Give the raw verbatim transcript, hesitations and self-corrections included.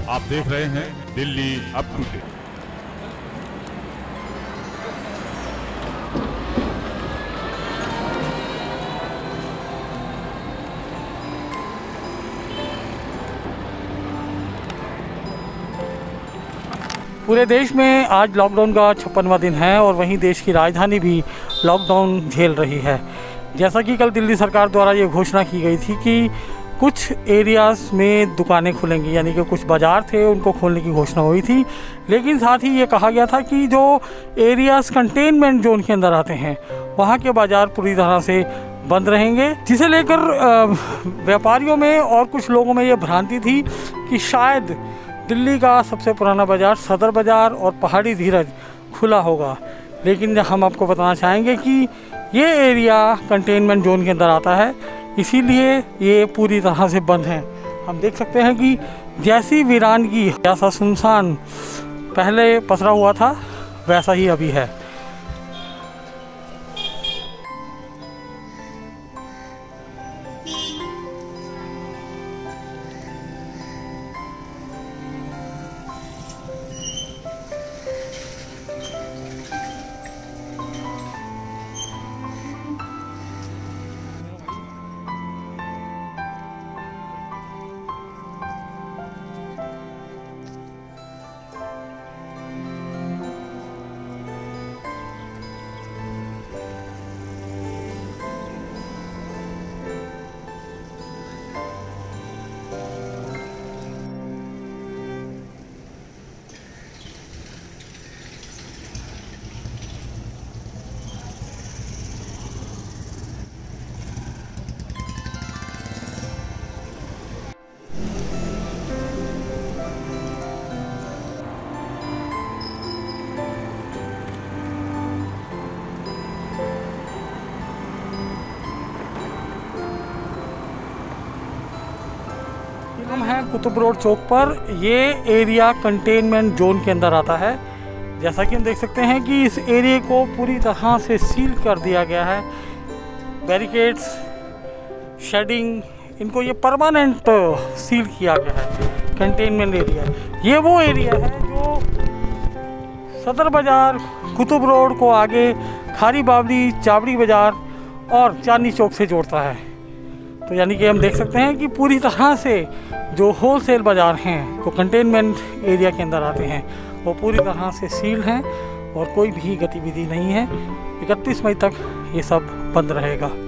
आप देख रहे हैं दिल्ली अप टू डेट। पूरे देश में आज लॉकडाउन का छप्पनवां दिन है और वहीं देश की राजधानी भी लॉकडाउन झेल रही है। जैसा कि कल दिल्ली सरकार द्वारा ये घोषणा की गई थी कि कुछ एरियाज़ में दुकानें खुलेंगी, यानी कि कुछ बाज़ार थे उनको खोलने की घोषणा हुई थी, लेकिन साथ ही ये कहा गया था कि जो एरियाज़ कंटेनमेंट जोन के अंदर आते हैं वहाँ के बाज़ार पूरी तरह से बंद रहेंगे, जिसे लेकर व्यापारियों में और कुछ लोगों में ये भ्रांति थी कि शायद दिल्ली का सबसे पुराना बाज़ार सदर बाज़ार और पहाड़ी धीरज खुला होगा। लेकिन हम आपको बताना चाहेंगे कि ये एरिया कंटेनमेंट जोन के अंदर आता है, इसीलिए ये पूरी तरह से बंद है। हम देख सकते हैं कि जैसी वीरानगी, जैसा सुनसान पहले पसरा हुआ था वैसा ही अभी है। हम हैं कुतुब रोड चौक पर। ये एरिया कंटेनमेंट जोन के अंदर आता है। जैसा कि हम देख सकते हैं कि इस एरिया को पूरी तरह से सील कर दिया गया है। बैरिकेड्स, शेडिंग, इनको ये परमानेंट सील किया गया है। कंटेनमेंट एरिया ये वो एरिया है जो सदर बाज़ार, कुतुब रोड को आगे खारी बावली, चावड़ी बाज़ार और चांदनी चौक से जोड़ता है। तो यानी कि हम देख सकते हैं कि पूरी तरह से जो होलसेल बाज़ार हैं जो कंटेनमेंट एरिया के अंदर आते हैं वो पूरी तरह से सील हैं और कोई भी गतिविधि नहीं है। इकतीस मई तक ये सब बंद रहेगा।